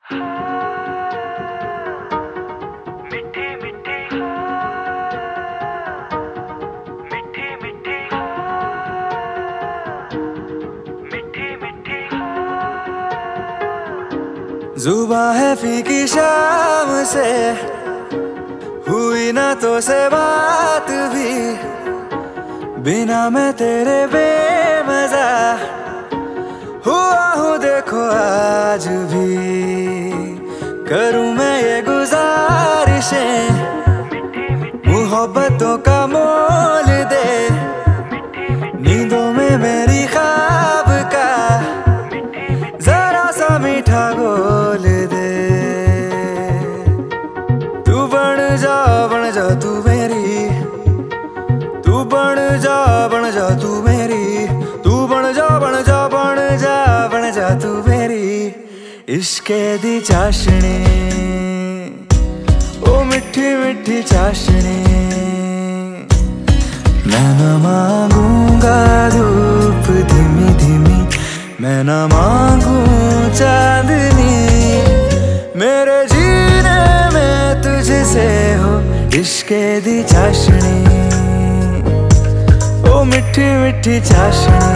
मिठी मिठी मिठी मिठी मिठी मिठी जुबां है फीकी शाम से, हुई ना तो से बात भी, बिना मैं तेरे बेमज़ा हुआ हूँ देखो आज भी। करूँ मैं ये गुजारिशें, मोहब्बतों का मोल दे, नींदों में मेरी ख्वाब का जरा सा मीठा घोल दे। तू बन जा तू मेरी, तू बन जा तू मेरी, तू बन जा तू मेरी इश्के दी चाशनी, ओ मिठी मिठी चाशनी। मैं न मांगूंगा धूप धीमी धीमी, मैं न मांगू चांदनी, मेरे जीने में तुझसे हो इश्के दी चाशनी, ओ मिठी मिठी चाशनी।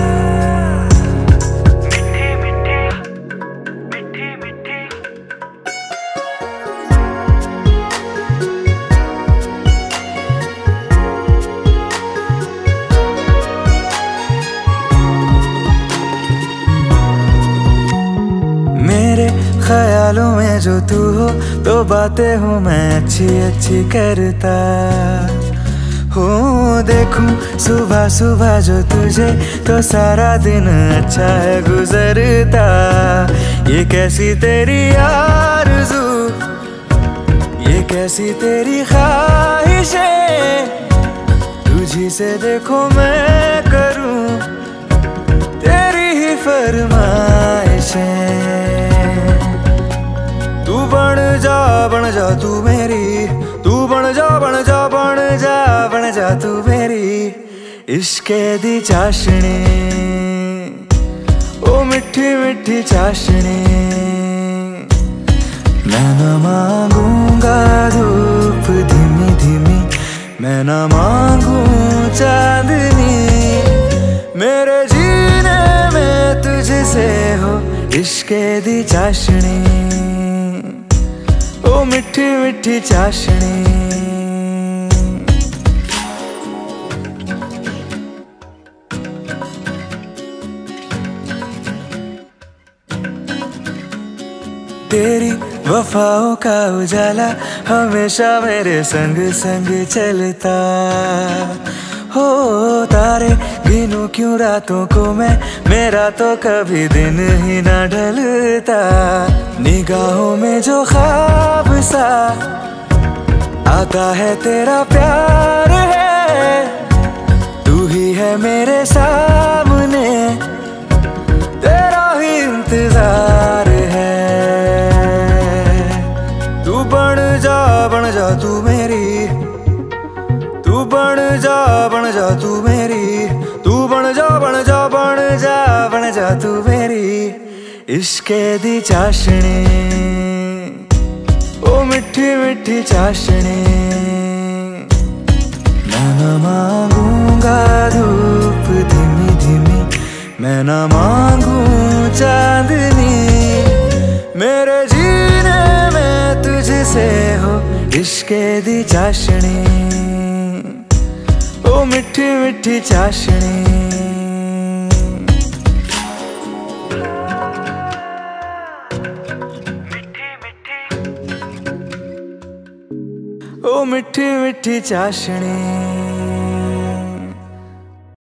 ख्यालों में जो तू हो तो बातें हूँ मैं अच्छी अच्छी करता हूँ। देखूं सुबह सुबह जो तुझे तो सारा दिन अच्छा है गुजरता। ये कैसी तेरी आरज़ू, ये कैसी तेरी ख्वाहिशें, तुझी से देखो मैं करूँ तेरी ही फरमाइशें। तू बन जा तू मेरी, तू बन जा तू मेरी इश्के दी चाशनी, ओ मिठी मिठी चाशनी। मैं न मांगूंगा धूप धीमी धीमी, मैं न मांगू चांदनी, मेरे जीने में तुझसे हो इश्के दी चाशनी, ओ मिठी मिठी चाशनी। तेरी वफाओं का उजाला हमेशा मेरे संग संग चलता हो। तारे गिनूं क्यों रातों को मैं, मेरा तो कभी दिन ही ना ढलता। निगाहों में जो ख्वाब सा आता है तेरा प्यार है, तू ही है मेरे सामने, तेरा ही इंतजार है। तू बन जा तू मेरी, तू बन जा तू मेरी, तू बन जा तू मेरी इश्के दी चाशनी, ओ मिठी मिठी चाशनी। मैं न मांगूंगा धूप धीमी धीमी, मैं न मांगू चांदनी, मेरे जीने में तुझसे हो इश्के दी चाशनी, ओ मिठी मिठी चाशनी। ओ मिठी मिठी चाशनी।